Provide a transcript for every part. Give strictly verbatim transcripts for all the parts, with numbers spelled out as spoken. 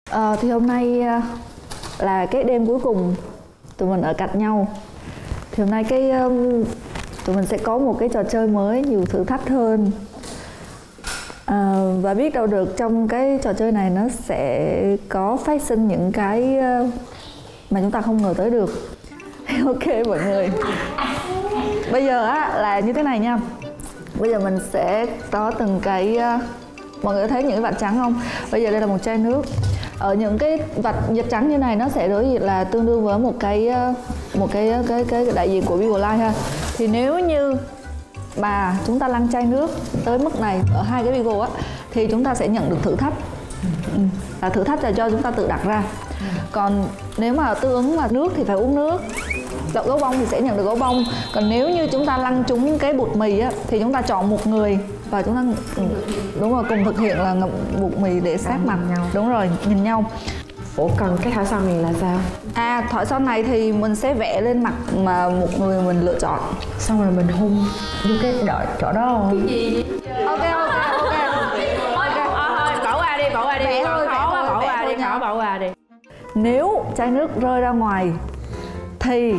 Ờ, thì hôm nay là cái đêm cuối cùng tụi mình ở cạnh nhau. Thì hôm nay cái um, tụi mình sẽ có một cái trò chơi mới, nhiều thử thách hơn. À, và biết đâu được trong cái trò chơi này nó sẽ có phát sinh những cái uh, mà chúng ta không ngờ tới được. Ok mọi người. Bây giờ á là như thế này nha. Bây giờ mình sẽ có từng cái uh, mọi người thấy những cái vạch trắng không? Bây giờ đây là một chai nước. Ở những cái vạch vạch trắng như này nó sẽ đối diện là tương đương với một cái một cái cái cái đại diện của Vivo Life ha. Thì nếu như mà chúng ta lăn chai nước tới mức này ở hai cái Vivo á thì chúng ta sẽ nhận được thử thách. Ừ. Là thử thách là cho chúng ta tự đặt ra. Còn nếu mà tương ứng mà nước thì phải uống nước. Đậu gấu bông thì sẽ nhận được gấu bông. Còn nếu như chúng ta lăn trúng cái bột mì á thì chúng ta chọn một người và chúng ta đúng rồi cùng thực hiện là ngậm bột mì để sát mặt nhau. Đúng rồi, nhìn nhau. Ủa còn cái thỏi son này là sao? À, thỏi son này thì mình sẽ vẽ lên mặt mà một người mình lựa chọn. Xong rồi mình hun vô cái đợi chỗ đó không? Cái gì? Ok ok ok. Thôi bỏ qua đi, bỏ qua đi. Vẽ thôi, khó quá, bỏ qua đi, khó bỏ qua đi. Nếu chai nước rơi ra ngoài thì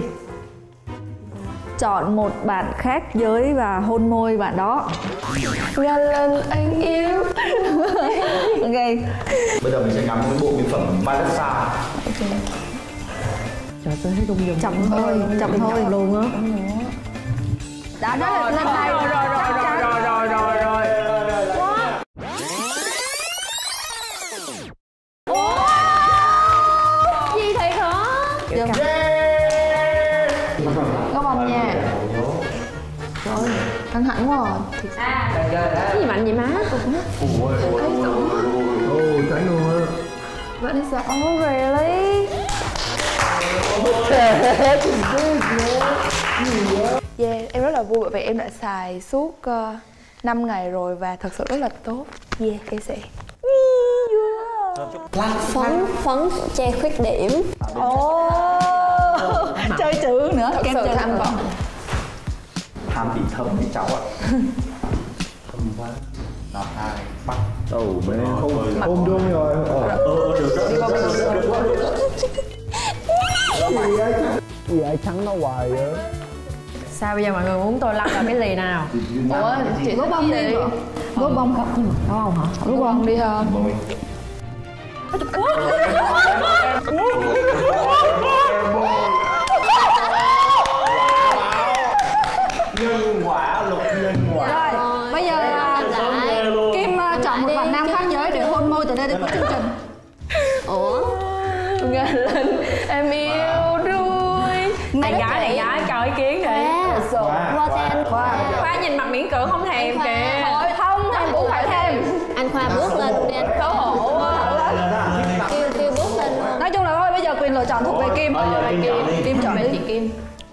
chọn một bạn khác giới và hôn môi bạn đó. Nga lên anh yêu. Ok. Bây giờ mình sẽ ngắm cái bộ mỹ phẩm Vanessa. Ok. Trời tôi thấy rung rung. Chậm thôi, chậm thôi luôn á. Đã đó là lên đây. Rồi rồi rồi rồi rồi rồi rồi. Gì thiệt hả? Có bông nha. Trời ơi, căng thẳng quá à. Cái gì mạnh vậy má? Ôi ôi ôi ôi cháy luôn á. Vanessa, oh really? Yeah, em rất là vui bởi vì em đã xài suốt uh, năm ngày rồi và thật sự rất là tốt. Yeah, em sẽ Phấn, phấn che khuyết điểm. Ồ, chơi chữ nữa. thật Kem sự chơi tham vọng. Ham bị thơm với cháu ạ. Thơm quá. Nào hai bắt đầu bên hôn hôn đúng rồi. Ờ ờ được đó. Gì vậy trắng nó hoài vậy? Sao bây giờ mọi người muốn tôi lăn vào cái gì nào? Ủa, chị Gấu bông đi. Gấu bông hả? Gấu bông hả? Gấu bông đi ha. Nhân quả luật nhân quả. Rồi, bây giờ uh, Kim uh, chọn một bạn nam khác giới để hôn môi từ đây đến cuối chương trình. Ủa? Nga lên em yêu đuôi. Này gái, này gái cho ý kiến đi. Qua cho anh Khoa. Khoa nhìn mặt miễn cưỡng không thèm kìa. Thôi không, em cũng phải thêm. Anh Khoa bước lên luôn đi anh. Xấu hổ quá. Kêu, kêu bước lên luôn. Nói chung là thôi bây giờ quyền lựa chọn thuộc về Kim. Kim, Kim chọn đi chị Kim.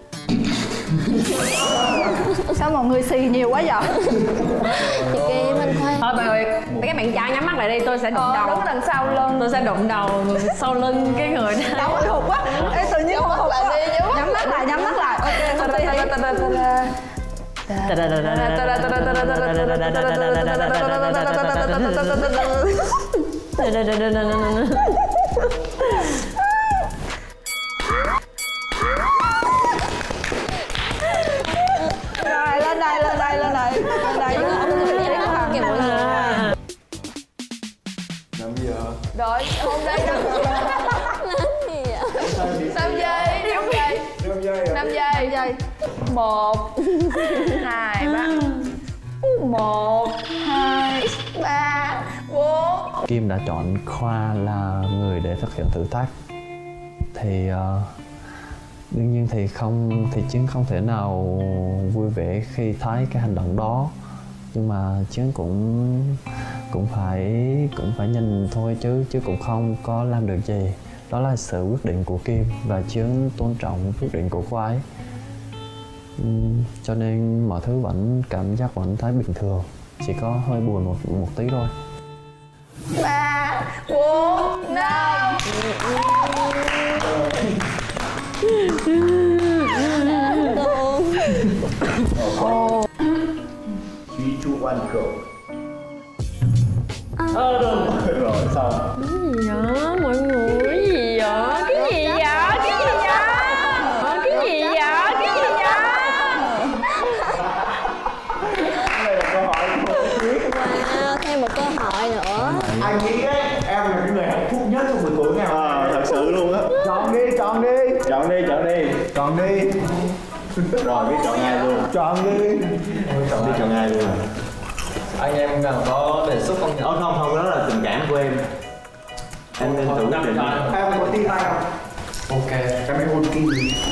Sao mọi người xì nhiều quá vậy? Chị Kim, anh Khoa. Thôi mọi người, cái bạn trai nhắm mắt lại đi, tôi sẽ đụng Ờ, đầu. đứng đằng sau lưng. Tôi sẽ đụng đầu sau lưng cái người đó. Đau hồi hộp quá. Ê, tự nhiên hồi hộp lại quá. đi, Nhắm mắt lại, nhắm mắt lại. Ok, không tí Rồi, lên đây, lên đây, lên đây. Lên đây. Kìa mọi người. Làm gì hả? Rồi, hôm nay năm Gì vậy? năm giây, năm giây. Năm giây năm giây. giây. Một, hai, ba. Một, hai, ba, bốn. Kim đã chọn Khoa là người để thực hiện thử thách. Thì uh, đương nhiên thì không thì Chiến không thể nào vui vẻ khi thấy cái hành động đó, nhưng mà Chiến cũng cũng phải cũng phải nhìn thôi chứ chứ cũng không có làm được gì. Đó là sự quyết định của Kim và Chiến tôn trọng quyết định của cô ấy. Uhm, cho nên mọi thứ vẫn cảm giác vẫn thấy bình thường, chỉ có hơi buồn một một tí thôi. Ba, bốn, năm. Truy chu ăn cậu. Ờ đúng rồi xong. Gì vậy? hạnh phúc nhất trong buổi tối ngày hôm nay. À, thật sự luôn á. Chọn đi, chọn đi. Chọn đi, chọn đi. Chọn đi. Rồi biết chọn ai luôn. Chọn đi. Chọn đi, chọn ai luôn. Anh em nào có đề xuất không nhỉ? Ờ, không, không, đó là tình cảm của em. Em nên tự quyết định. Em có tin ai không? Ok. Em hãy hôn Kim.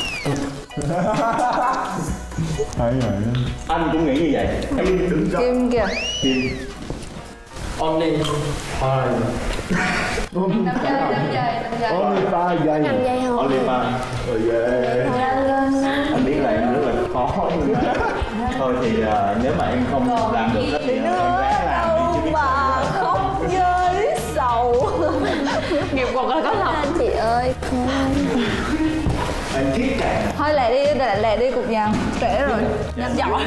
Thấy rồi. Anh cũng nghĩ như vậy. Kim đứng ra. Kim kìa. Kim. Only five. Năm giây, năm giây, năm giây. Only five giây. năm giây không? Only five. Oh yeah. Anh biết là em rất là khó. Thôi thì uh, nếu mà em không làm được rất thì em ráng làm đi chứ biết Mà không với sầu. Nghiệp quật là có lòng. Anh chị ơi, không. Anh thích cả. Thôi lẹ đi, lẹ lẹ đi cục vàng. Trễ rồi. Nhanh giỏi.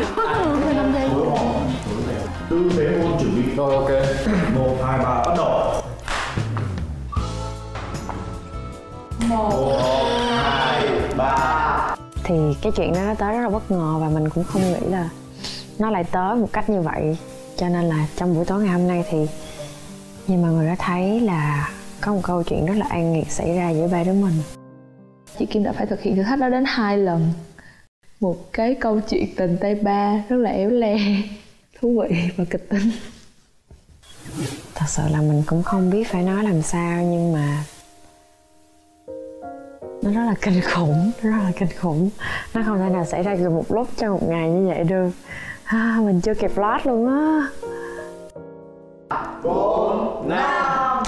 Tư thế môn chuẩn bị. Rồi ok. Một, hai, ba, bắt đầu. Một, hai, ba. Thì cái chuyện đó nó tới rất là bất ngờ và mình cũng không nghĩ là nó lại tới một cách như vậy. Cho nên là trong buổi tối ngày hôm nay thì như mọi người đã thấy là có một câu chuyện rất là an nghiệt xảy ra giữa ba đứa mình. Chị Kim đã phải thực hiện thử thách đó đến hai lần. Một cái câu chuyện tình tay ba rất là éo le, thú vị và kịch tính. Thật sự là mình cũng không biết phải nói làm sao, nhưng mà nó rất là kinh khủng, nó rất là kinh khủng. Nó không thể nào xảy ra được một lúc trong một ngày như vậy được. À, mình chưa kịp lót luôn á. bốn, năm.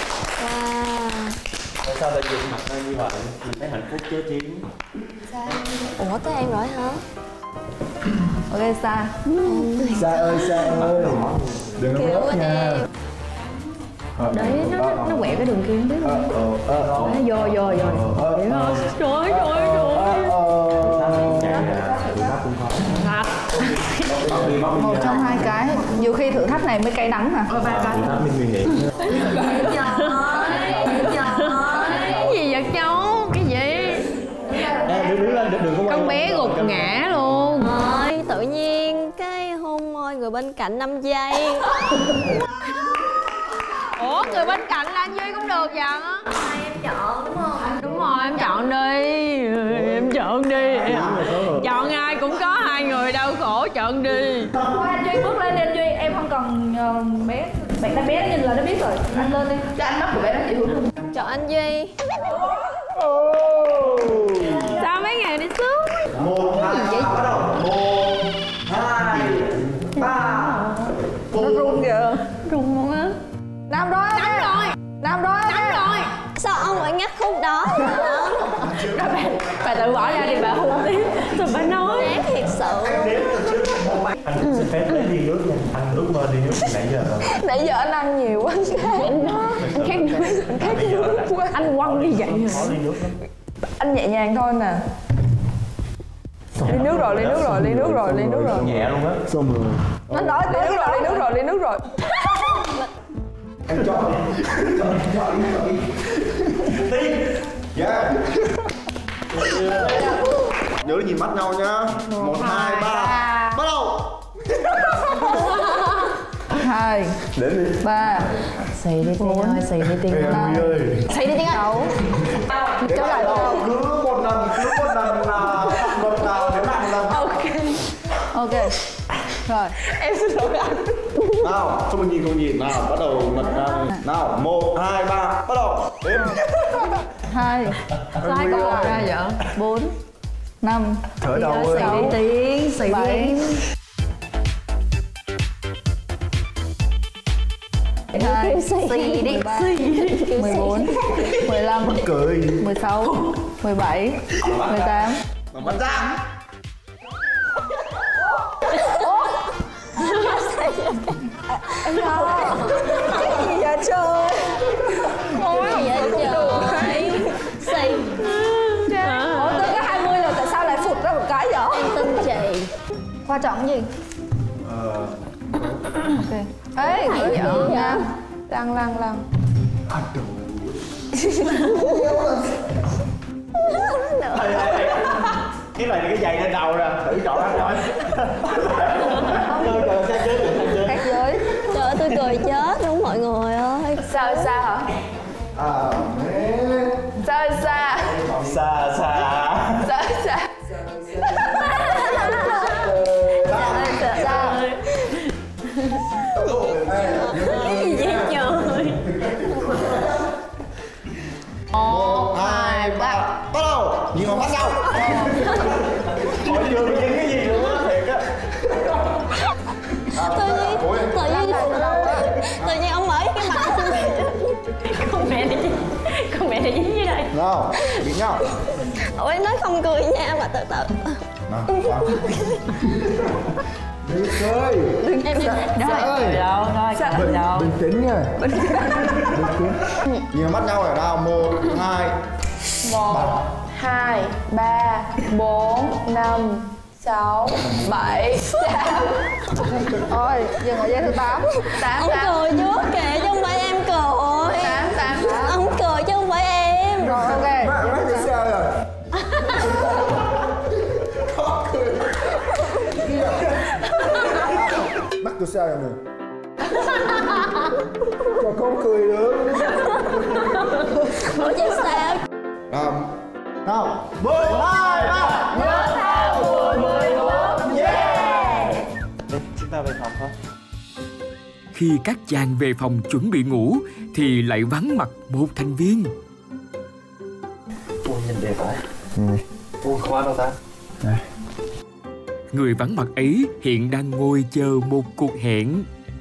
Wow. Sao lại dựng mặt ra như vậy? Mình thấy hạnh phúc chớ chiến. Ủa tới em rồi hả? Ok, Sa. Sa ơi, Sa ơi. Đừng có Kiểu ngốc nha. em. Đấy, nó, nó quẹo cái đường kia không biết luôn. Đấy, vô, vô, vô. Vậy thôi. Trời ơi, trời ơi, trời ơi. Một trong hai cái. Nhiều khi thử thách này mới cay đắng hả? Thử thách mới nguy hiểm. Cái gì vậy cháu? Cái gì? Ê, đứng đứng lên, đừng có quay. Con bé gục ngã luôn. Ôi, tự nhiên cái hôn môi người bên cạnh năm giây. Ủa, người bên cạnh là anh Duy cũng được vậy á? Hai em chọn đúng không? Đúng rồi, em chọn đi. Em chọn đi. Chọn ai cũng có hai người đau khổ, chọn đi. Thôi anh Duy bước lên đi anh Duy, em không cần uh, bé. Bạn đã bé nó nhìn là nó biết rồi. Anh lên đi. Cho anh mắt của bé nó chỉ hướng luôn. Chọn anh Duy. Sao mấy ngày đi xuống? Một, hai, ba, bắt đầu. Một, hai, ba. Nó run kìa. Rung luôn á. Năm rồi. Nắm rồi. Năm rồi. Nắm rồi. Sao ông lại ngắt khúc đó hả? Bà tự bỏ ra đi bà hôn tiếp. Rồi bà nói. Đáng thiệt sự. Anh xin phép lấy ly nước nha. Anh ước mơ ly nước từ nãy giờ rồi. Nãy giờ anh ăn nhiều quá. Anh khác nước. Anh khác nước quá. Anh quăng đi vậy Có rồi. ly nước lắm. Anh nhẹ nhàng thôi nè. Ly nước rồi, ly nước rồi, ly nước rồi, ly nước rồi. Nhẹ luôn á. Xong rồi. Anh nói ly nước rồi, ly nước rồi, ly nước rồi. Em chọn đi. Chọn, chọn đi, chọn đi. Đi. Yeah. Nhớ nhìn mắt nhau nhá. Một, hai, ba. Bắt đầu. Hai, Đến đi. ba, Xì đi Tiên ơi, xì đi Tiên Ê, ơi. em ơi. Xì đi tiếng Anh. sáu. Trở lại đâu? Cứ một lần, cứ một lần là một nào đến lại một lần. Ok. Rồi. Em xin lỗi anh. Nào, cho mình nhìn không nhìn. Nào, bắt đầu mật ra. Nào, một, hai, ba, bắt đầu. Đếm. Hai, Sao hai con một ra vậy? bốn, năm, Thở đầu Xì ơi. đi Tiên, xì bảy, đi. hai, Xì đi. ba, mười bốn, mười lăm, Cười. mười sáu, mười bảy, mười tám. Mà bắt ra. Cái gì vậy trời? Cái gì vậy trời? Xì. Ủa tôi có hai mươi rồi tại sao lại phụt ra một cái vậy? Em tin chị. Quan trọng gì? Ờ. Ok. Ê, Hay gửi vậy? nha. Lăng lăng lăng. À, đồ. Ê, ê, ê. Cái này là cái giày lên đầu nè, thử chọn ăn rồi. Trời ơi, sao chứ, sao chứ. Khác giới. Trời ơi tôi cười chết đúng mọi người ơi. Sao sao hả? thì dính dưới đây. Nào, biết nhau. Ủa em nói không cười nha, mà từ từ. Nào, sao? Đi chơi. Em em ơi. Đâu, thôi, Bình, đâu. bình tĩnh nha. Bình tĩnh. Nhìn mắt nhau rồi nào, một, hai, Một, hai, ba, bốn, năm, sáu, bảy, tám. Ôi, dừng ở giây thứ tám. Tám, Ông tám. cười trước kìa chứ không phải em cười. Tám, tám, tám. Ông cười chứ không phải em. Rồi, ok. mắt mắt thì sao rồi? Mắt tôi sao rồi nè? Sao không cười được? Ủa chứ sao? Nào, nào, mười, hai, ba. Nhớ thao mười, mười một. Yeah. Chúng ta về phòng thôi. Khi các chàng về phòng chuẩn bị ngủ thì lại vắng mặt một thành viên. Ôi, nhìn đẹp vậy. Ừ. Ôi, khóa đâu ta? Đây. Người vắng mặt ấy hiện đang ngồi chờ một cuộc hẹn.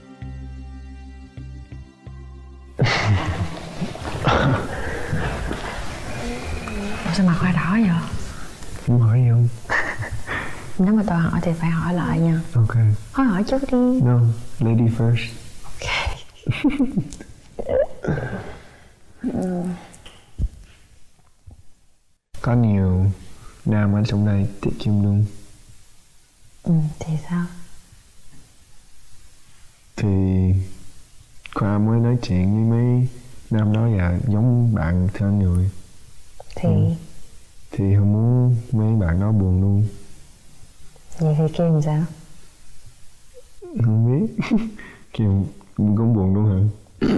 Sao mặt Khoa đỏ vậy? Muốn hỏi gì không? Nếu mà tôi hỏi thì phải hỏi lại nha. Ok. Thôi hỏi trước đi. No, lady first. Có nhiều nam ở trong đây thích Kim Lung. Ừ, thì sao? Thì Khoa mới nói chuyện với mấy nam đó và giống bạn thân người. Thì Ừ. Thì không muốn mấy bạn đó buồn luôn. vậy thì Kim sao? Không biết. Kim cũng buồn luôn hả?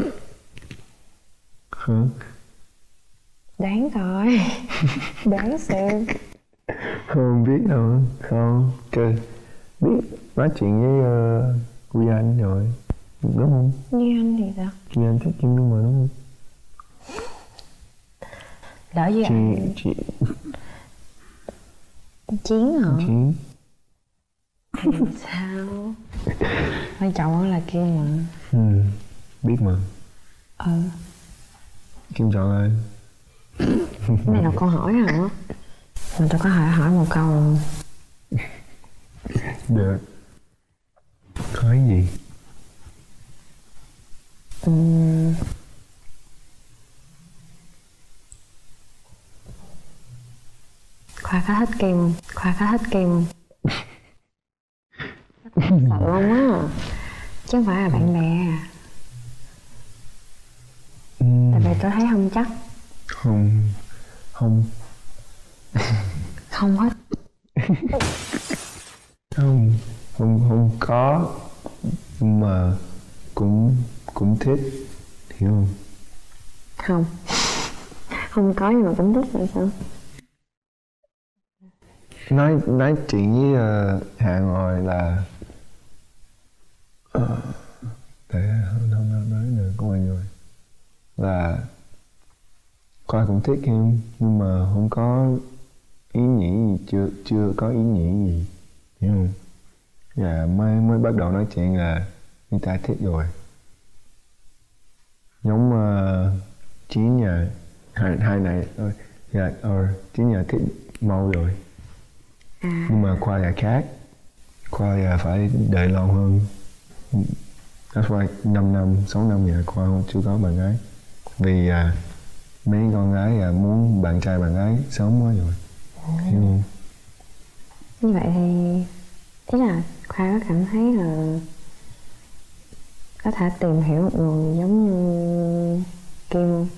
Hả? Đoán coi. Đoán xem. Không biết đâu. Không. Trời. Biết nói chuyện với uh, Quy Anh rồi. Đúng không? Như anh thì sao? Quy Anh thích Kim Lung mà đúng không? Lỡ với Chị... anh chị... Chiến hả? Chiến. Sao? Quan trọng là Kim mà. Ừ. Biết mà. Ừ. Kim chọn ai? Cái này là câu hỏi hả? Mà tôi có hỏi hỏi một câu rồi. Được. Hỏi gì? Uhm... Khoa có thích Kim không? Khoa có thích Kim không? Sợ luôn á. Chứ không phải là bạn bè. Ừ. Tại vì tôi thấy không chắc. Không. Không. Không hết. Không. Không, không có. Nhưng mà cũng cũng thích. Hiểu không? Không. Không có nhưng mà cũng thích là sao? Nói nói chuyện với uh, Hạ ngồi là uh, để không không nói được của mọi người là Khoa cũng thích em nhưng mà không có ý nghĩ gì, chưa chưa có ý nghĩ gì, hiểu không? Và mới mới bắt đầu nói chuyện là người ta thích rồi. Giống uh, Chiến nhà hai hai này thôi, dạ, ờ Chiến nhà thích mau rồi. À. Nhưng mà Khoa là khác. Khoa là phải đợi lâu hơn. That's why năm năm, sáu năm giờ Khoa không chưa có bạn gái. Vì à, mấy con gái à, muốn bạn trai bạn gái sớm quá rồi. À. Hiểu không? Như vậy thì ý là Khoa có cảm thấy là có thể tìm hiểu một người giống như Kim không?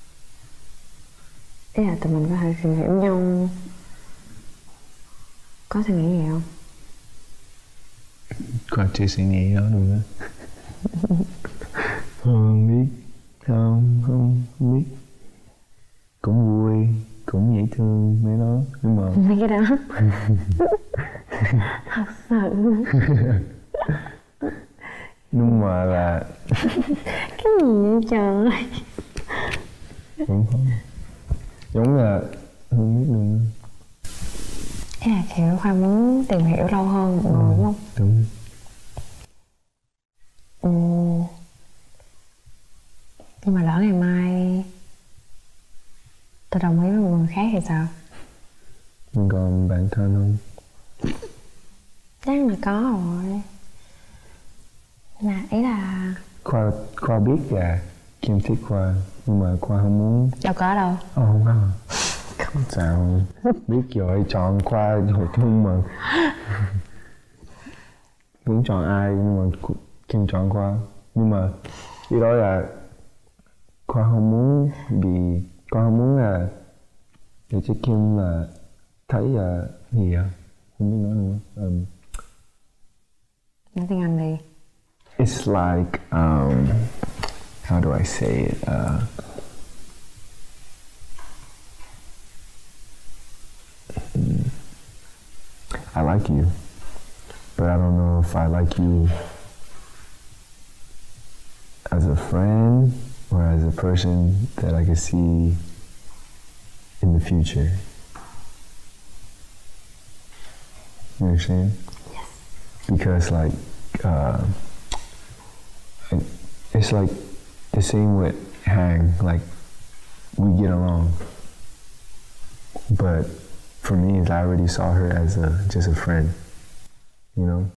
Ý là tụi mình có thể tìm hiểu nhau. Có suy nghĩ gì không? Khoa chưa suy nghĩ đó luôn á. Không biết. Không, không, không biết. Cũng vui, cũng dễ thương mấy đó. Nhưng mà mấy cái đó thật sự. Nhưng mà là cái gì vậy trời. cũng không. Giống là không biết luôn. Ý là kiểu Khoa muốn tìm hiểu lâu hơn một người, ừ, đúng không? Đúng. Ừ. Nhưng mà lỡ ngày mai tôi đồng ý với một người khác thì sao? Còn bạn thân không? Chắc là có rồi. Mà ý là Khoa, Khoa biết là Kim thích Khoa, nhưng mà Khoa không muốn. đâu có đâu. Ồ, không có. Không sao, biết rồi, chọn Khoa hồi chung mà. Muốn chọn ai nhưng mà Kim chọn Khoa. Nhưng mà ý đó là Khoa không muốn bị, Khoa không muốn là để cho Kim là thấy là gì à? Không biết nói nữa. Um, Nói tiếng Anh đi. It's like, um, how do I say it? Uh, I like you, but I don't know if I like you as a friend or as a person that I can see in the future. You understand? Yes. Because like, uh, it's like the same with Hang, like we get along, but for me, I already saw her as a just a friend, you know.